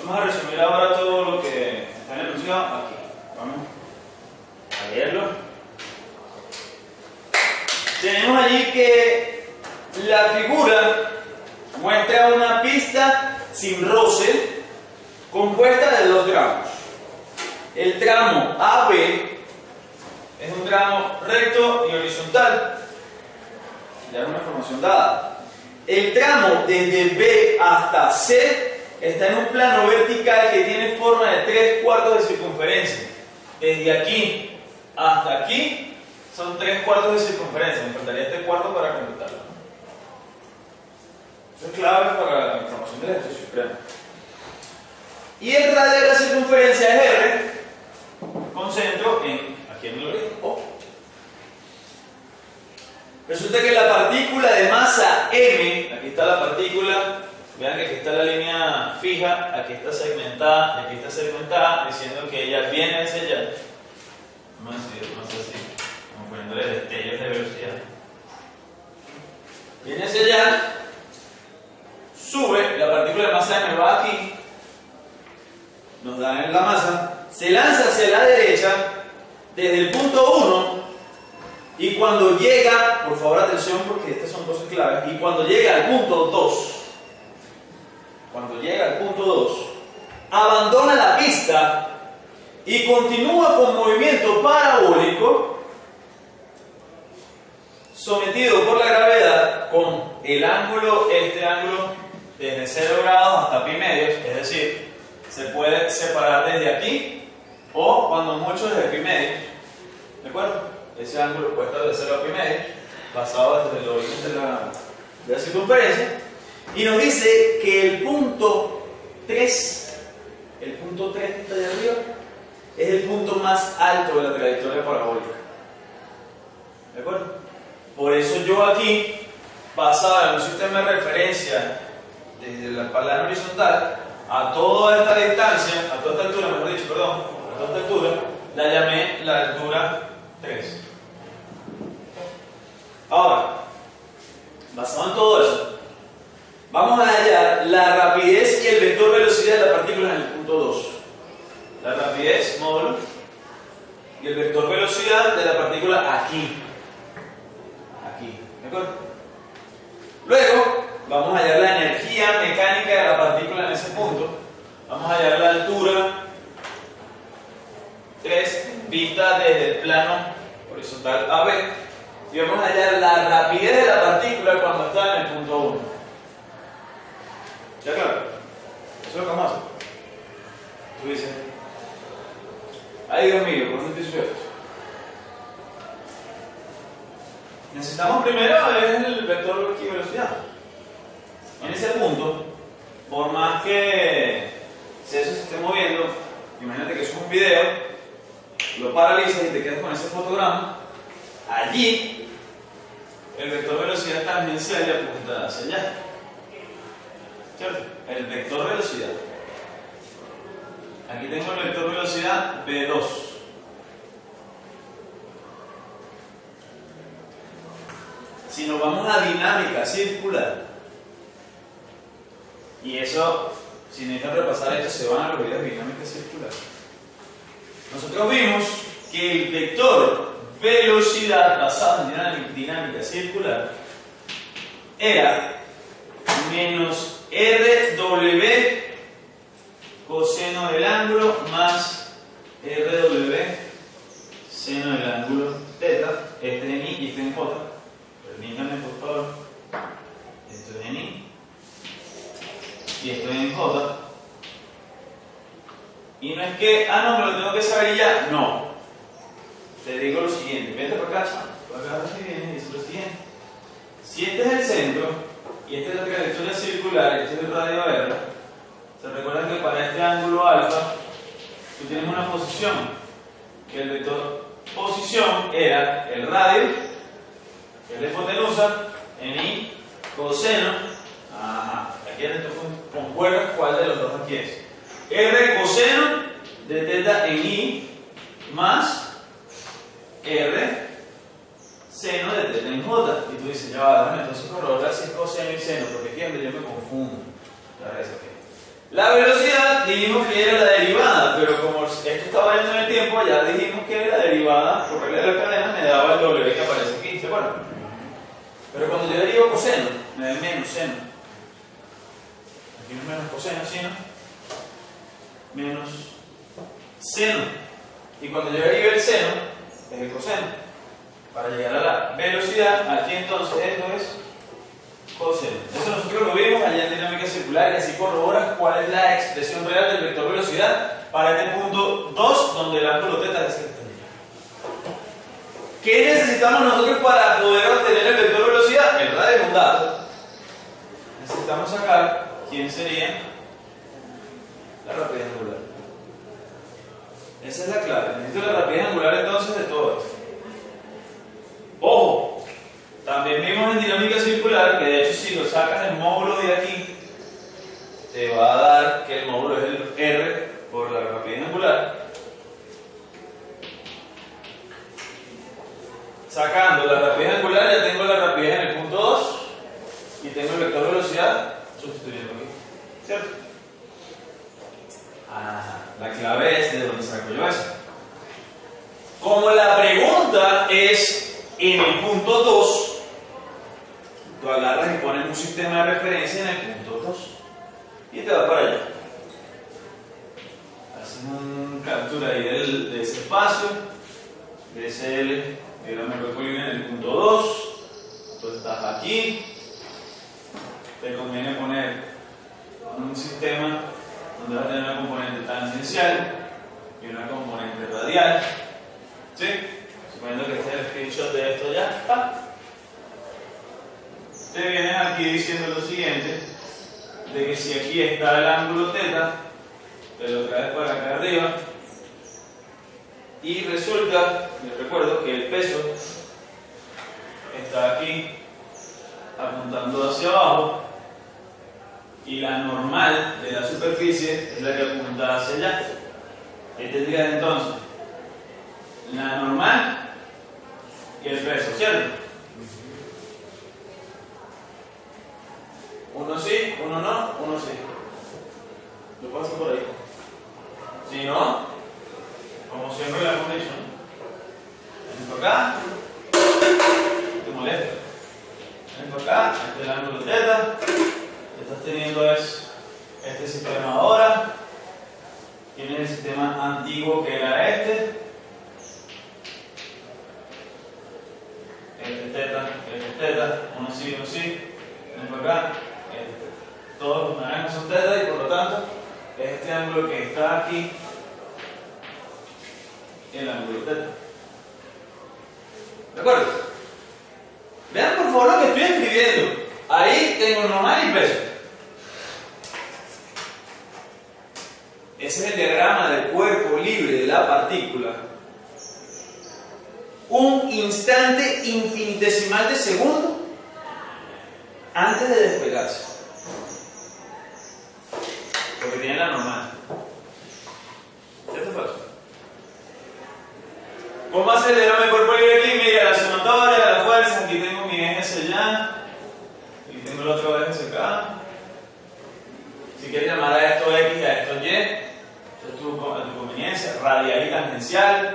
Vamos a resumir ahora todo lo que está en el enunciado aquí. Vamos a leerlo. Tenemos allí que la figura muestra una pista sin roce compuesta de dos tramos. El tramo AB es un tramo recto y horizontal. Ya es una información dada. El tramo desde B hasta C está en un plano vertical que tiene forma de 3/4 de circunferencia. Desde aquí hasta aquí son 3/4 de circunferencia. Me faltaría este cuarto para completarlo. Eso es clave para la información del ejercicio supremo. Y el radio de la circunferencia es R, con centro aquí en el origen O. Resulta que la partícula de masa M, aquí está la partícula, vean que aquí está la línea fija, aquí está segmentada, aquí está segmentada, diciendo que ella viene hacia allá. Vamos a hacer así, como poniéndole destellos de velocidad. Viene hacia allá, sube, la partícula de masa M va aquí, nos da en la masa, se lanza hacia la derecha desde el punto 1 y cuando llega, por favor atención porque estas son cosas claves, y cuando llega al punto 2, abandona la pista y continúa con movimiento parabólico sometido por la gravedad con el ángulo, este ángulo desde 0 grados hasta pi medios, es decir, se puede separar desde aquí o cuando mucho desde pi medios, ¿de acuerdo? Ese ángulo puede estar de 0 a pi medios, basado desde el origen de la circunferencia, y nos dice que el punto 3 que está allá arriba, es el punto más alto de la trayectoria parabólica, ¿de acuerdo? Por eso yo aquí, basado en un sistema de referencia desde la plano horizontal, a toda esta distancia, a toda esta altura, mejor dicho, perdón, a toda esta altura, la llamé la altura 3. Ahora, basado en todo eso, vamos a hallar la rapidez y el vector velocidad de la partícula en el punto 2. La rapidez, módulo, y el vector velocidad de la partícula aquí. ¿De acuerdo? Luego, vamos a hallar la energía mecánica de la partícula en ese punto. Vamos a hallar la altura 3 vista desde el plano horizontal AB. Y vamos a hallar la rapidez de la partícula cuando está en el punto 1. ¿Ya claro? Eso es lo que vamos a hacer. Tú dices, ay Dios mío, ¿por qué te hizo esto? Necesitamos primero el vector y velocidad. En ese punto, por más que eso se esté moviendo, imagínate que es un video, lo paralizas y te quedas con ese fotograma. Allí, el vector velocidad tangencial y apunta hacia allá. ¿Cierto? El vector velocidad. Aquí tengo el vector velocidad V2. Si nos vamos a dinámica circular, y eso, si necesitan repasar esto, se van a los videos de dinámica circular. Nosotros vimos que el vector velocidad basado en dinámica circular era menos RW coseno del ángulo más RW seno del ángulo θ. Este es en I y este en J. Permítanme por favor. Esto es en I y esto es en J. Y no es que, no, me lo tengo que saber ya. No. Te digo lo siguiente. Vete por acá, por acá y dice lo siguiente. Si este es el centro y esta es la trayectoria circular y este es el radio R, se recuerdan que para este ángulo alfa tú tienes una posición, que el vector posición era el radio, que es la hipotenusa, en I, coseno, aquí es esto concuerda cuál de los dos aquí es. R coseno de θ en I más R seno de θ en J. Y tú dices, ya va, déjame entonces corroborar si es coseno y seno, porque aquí es donde yo me confundo. La velocidad dijimos que era la derivada, pero como esto está variando en el tiempo, ya dijimos que la derivada por regla de la cadena me daba el W que aparece aquí, ¿se acuerdan? Pero cuando yo derivo coseno, me da menos seno. Aquí no es menos coseno, sino menos seno. Y cuando yo derive el seno, es el coseno. Para llegar a la velocidad, aquí entonces esto es coseno. Eso nosotros lo vimos allá en dinámica circular y así corroboras cuál es la expresión real del vector velocidad para este punto 2 donde el ángulo θ es este. ¿Qué necesitamos nosotros para poder obtener el vector velocidad? El radio es un dato. Necesitamos sacar quién sería la rapidez angular. Esa es la clave. Necesito la rapidez angular entonces de todo esto. Ojo, también vimos en dinámica circular que de hecho si lo sacas el módulo de aquí te va a dar que el módulo es el R por la rapidez angular. Sacando la rapidez angular ya tengo la rapidez en el punto 2 y tengo el vector velocidad sustituyendo aquí, ¿cierto? La clave es de dónde saco yo eso. Como la pregunta es en el punto 2, tú agarras y pones un sistema de referencia en el punto 2 y te va para allá. Haces una captura ahí de ese espacio, de ese L, de la metropolitana en el punto 2. Tú estás aquí, te conviene poner un sistema donde vas a tener una componente tangencial y una componente radial. ¿Sí? Suponiendo que este es el screenshot de esto ya está. Te vienes aquí diciendo lo siguiente, de que si aquí está el ángulo θ, te lo traes para acá arriba y resulta, les recuerdo que el peso está aquí apuntando hacia abajo y la normal de la superficie es la que apunta hacia allá. ¿Qué tendrías entonces? La normal y el peso, ¿cierto? Uno sí, uno no, uno sí. Lo paso por ahí. Si no, como siempre la condición, ven por acá, te molesta. Ven por acá, este es el ángulo θ, que estás teniendo es este sistema ahora. Tienes el sistema antiguo que era este θ, uno sí, ven por acá, todos los naranjas son θ y por lo tanto este ángulo que está aquí, el ángulo θ. ¿De acuerdo? Vean por favor lo que estoy escribiendo. Ahí tengo normal y peso. Ese es el diagrama del cuerpo libre de la partícula. Un instante infinitesimal de segundo antes de despegarse. Porque tiene la normal. ¿Cierto o falso? ¿Cómo acelera mi cuerpo libre aquí? Mira, la sumatoria, la fuerza. Aquí tengo mi eje hacia allá. Aquí tengo el otro eje hacia acá. Si quieres llamar a esto X y a esto Y, eso es a tu conveniencia. Radial y tangencial.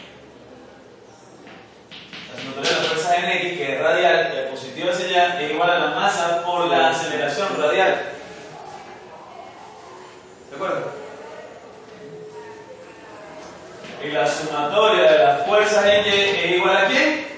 La sumatoria de las fuerzas en X, que es radial, y el positivo hacia allá, es igual a la masa por la aceleración radial. ¿De acuerdo? Y la sumatoria de las fuerzas en Y es igual a ¿quién?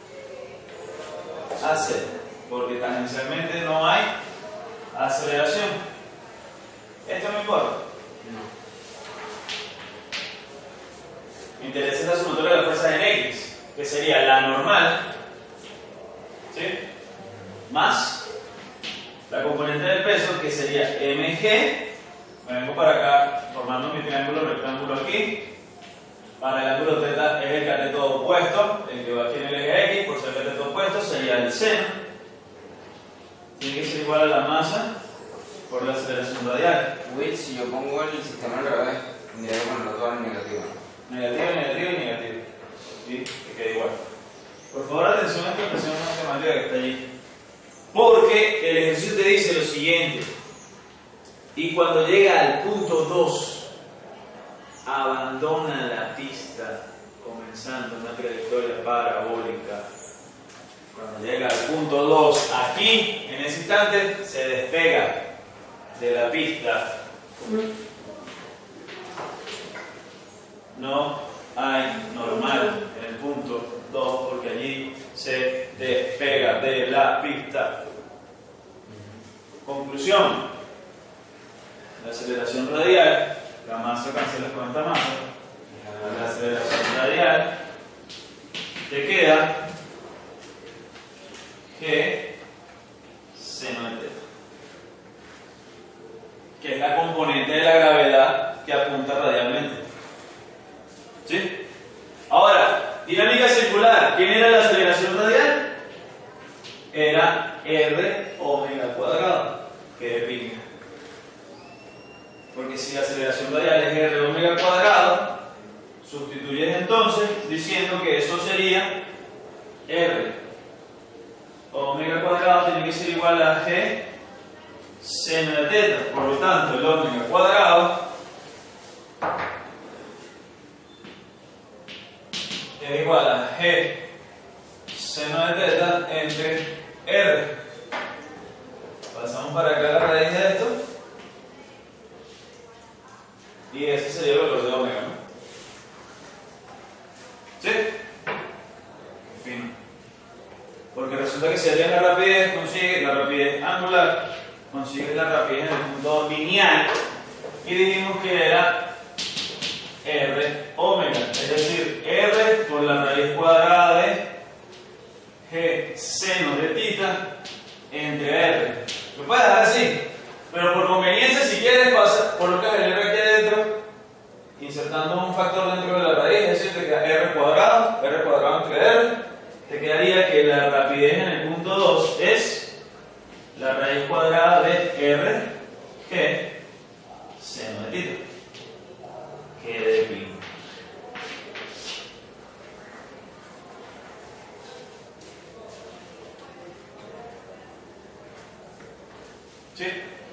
A C. Porque tangencialmente no hay aceleración. ¿Esto me importa? No. Me interesa la sumatoria de las fuerzas en X, que sería la normal, ¿sí? Más la componente del peso, que sería mg. Me vengo para acá formando mi triángulo rectángulo aquí. Para el ángulo θ es el cateto opuesto, el que va aquí en el eje X, por ser el cateto opuesto sería el seno. Tiene que ser igual a la masa por la aceleración radial. Will, si yo pongo el sistema al revés, tendría que ponerlo todo en negativo. Negativo, negativo y negativo. ¿Sí? Que quede igual. Por favor, atención a esta expresión matemática que está allí. Porque el ejercicio te dice lo siguiente. Y cuando llega al punto 2, abandona la pista, comenzando una trayectoria parabólica. Cuando llega al punto 2, aquí, en ese instante, se despega de la pista. No hay normal en el punto 2 porque allí se despega de la pista. Conclusión: la aceleración radial, la masa cancela con esta masa, la aceleración radial te queda G seno de teta, que es la componente de la gravedad que apunta radialmente. ¿Sí? Ahora, dinámica circular. ¿Quién era la aceleración radial? Era R omega cuadrado, que de pinga. Porque si la aceleración radial es R omega cuadrado, sustituyes entonces diciendo que eso sería R omega cuadrado tiene que ser igual a G seno de teta. Por lo tanto, el omega cuadrado es igual a G seno de teta entre R. Pasamos para acá la raíz de esto. Y ese sería el valor de omega, ¿no? ¿Sí? En fin. Porque resulta que si harías la rapidez, consigues la rapidez angular, consigues la rapidez en el punto lineal. Y dijimos que era R omega, es decir, R por la raíz cuadrada de G seno de tita entre R. Lo puedes dejar así, pero por conveniencia, si quieres, colocas el R aquí adentro, insertando un factor dentro de la raíz, es decir, te queda R cuadrado entre R. Te quedaría que la rapidez en el punto 2 es la raíz cuadrada de R G seno de tita. Que de pi. ¿Sí?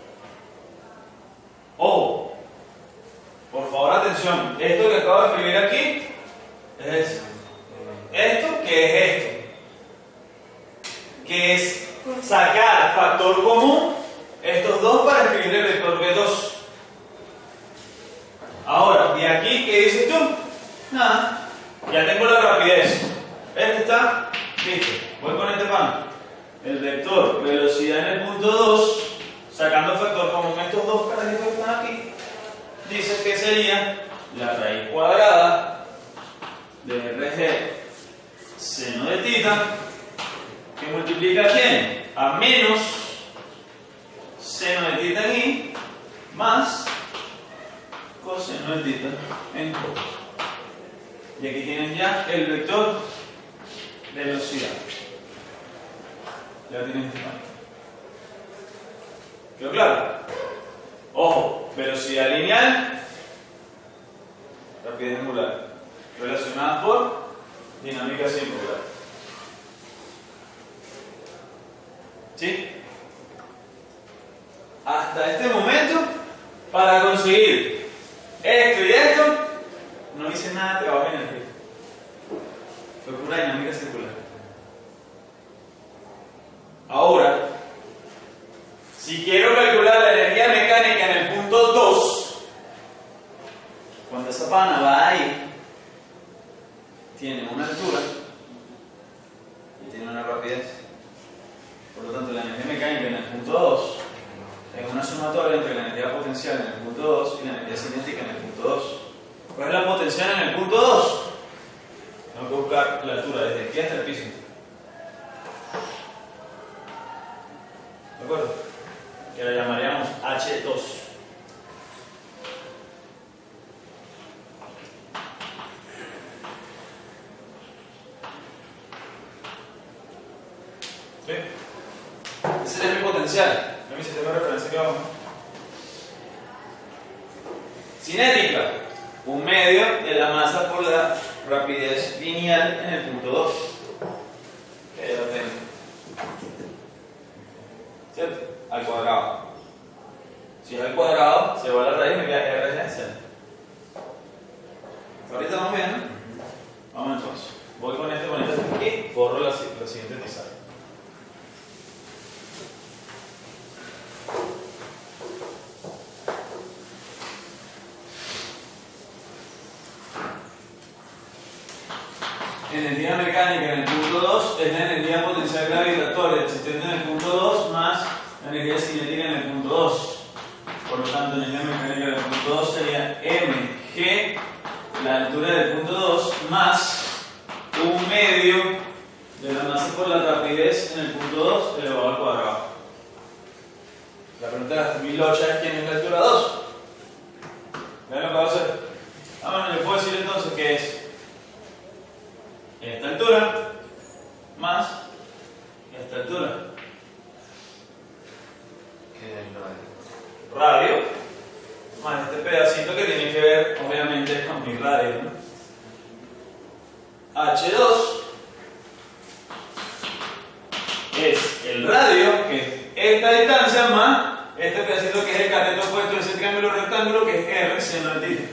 Ojo, por favor, atención. Esto que acabo de escribir aquí es esto, que es esto, que es sacar factor común estos dos para escribir el vector B2. Ahora, ¿y aquí qué dices tú? Nada, ya tengo la rapidez. Este está listo. Voy con este pan. El vector velocidad en el punto 2, sacando el factor común estos dos carajitos que están aquí, dices que sería la raíz cuadrada de RG seno de tita, que multiplica a quién? A menos seno de tita en I más coseno de tita en co. Y aquí tienen ya el vector velocidad. Ya tienen este campo. ¿Quedó claro? Ojo, velocidad lineal, rapidez angular, relacionadas por dinámica circular. ¿Sí? Hasta este momento, para conseguir esto y esto, no hice nada de trabajo en energía. Fue pura dinámica circular. Ahora, si quiero calcular la energía mecánica en el punto 2, cuando esa pana va ahí, tiene una altura y tiene una rapidez. Por lo tanto, la energía mecánica en el punto 2 es una sumatoria entre la energía potencial en el punto 2 y la energía cinética en el punto 2. ¿Cuál es la potencial en el punto 2? Tengo que buscar la altura desde aquí hasta el piso. ¿De acuerdo? Que la llamaríamos H2. ¿Sí? Ese sería mi potencial. Es mi sistema de referencia que vamos. Cinética. Un medio de la masa por la rapidez lineal en el punto 2. Que ya lo tengo. ¿Cierto? Al cuadrado. Si es al cuadrado, se va a la raíz y me queda R en seno. Ahorita vamos bien, ¿no? Vamos entonces. Voy con este aquí, borro la siguiente pizarra. Energía mecánica en el punto 2 es la energía potencial gravitatoria existente en el punto 2 más la energía cinética en el punto 2. Por lo tanto, energía mecánica en el punto 2 sería mg, la altura del punto 2, más un medio de la masa por la rapidez en el punto 2 elevado al cuadrado. La pregunta es, mi locha es quién es la altura 2. Vean lo que va a hacer. Bueno, le puedo decir entonces que es esta altura más esta altura. ¿Qué es el Radio más este pedacito que tiene que ver obviamente con mi radio, ¿no? H2 es el radio, que es esta distancia, más este pedacito que es el cateto opuesto de ese triángulo rectángulo, que es R seno de θ.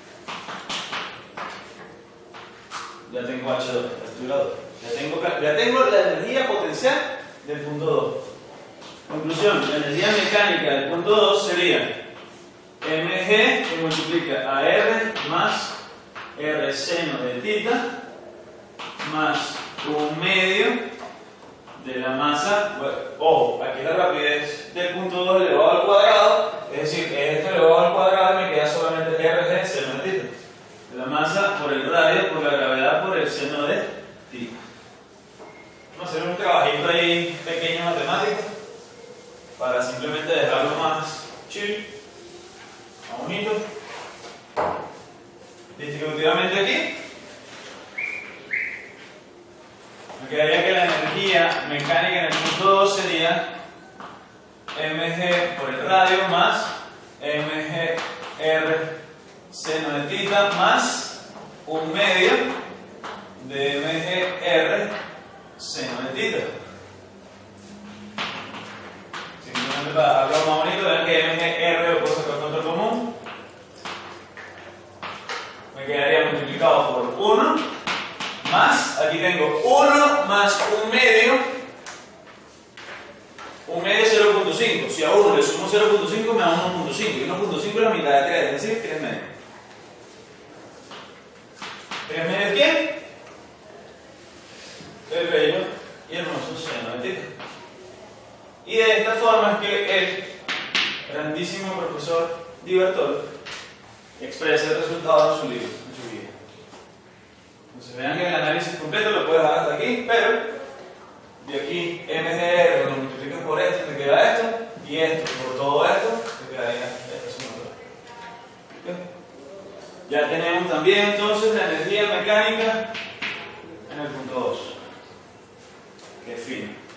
Ya tengo H2, altura 2. Ya tengo la energía potencial del punto 2. Conclusión, la energía mecánica del punto 2 sería mg que multiplica a R más R seno de θ más un medio de la masa. Bueno, ojo, aquí la rapidez del punto 2 elevado al cuadrado, es decir, esto elevado al cuadrado y me queda solamente RG seno de θ. De la masa por el radio, por la gravedad, por el seno de θ. Vamos a hacer un trabajito ahí pequeño matemático para simplemente dejarlo más chill, más bonito. Distributivamente aquí me quedaría que la energía mecánica en el punto 2 sería mg por el radio más mg r seno de θ más un medio de mg r seno de θ. Simplemente para dejarlo más bonito, vean que mg r lo puedo sacar contra común. Me quedaría multiplicado por 1 más, aquí tengo 1 más un medio 0.5. Si a 1 le sumo 0.5 me da 1.5 y 1.5 es la mitad de 3, es decir, 3 medios. ¿3 medios quién? El bello y hermoso seno de θ. Y de esta forma es que el grandísimo profesor Di Bertoldi expresa el resultado en su libro, en su guía. Entonces vean que el análisis completo lo puedes dejar hasta aquí, pero de aquí mgr lo multiplicas por esto, te queda esto, y esto por todo esto, te quedaría esta sumatoria. ¿Okay? Ya tenemos también entonces la energía mecánica en el punto 2, que es fino.